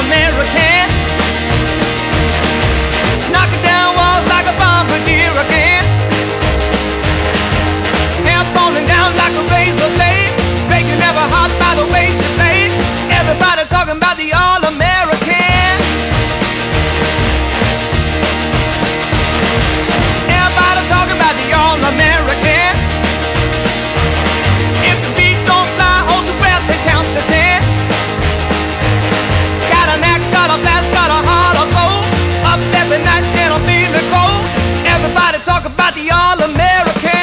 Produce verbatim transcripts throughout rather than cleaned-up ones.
All-American. Knocking down walls like a bombardier again. Hair falling down like a razor blade, breaking every heart by the way she played. Everybody talking about the All-American. Everybody talking about the All-American. If the beat don't fly, hold your breath and count to ten. Got an act, got a blast, got a heart of gold. Up every night and I'm feeling cold. Everybody talk about the All-American.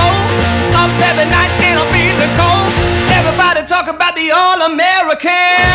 Every night and I'm feeling cold. Everybody talk about the All-American.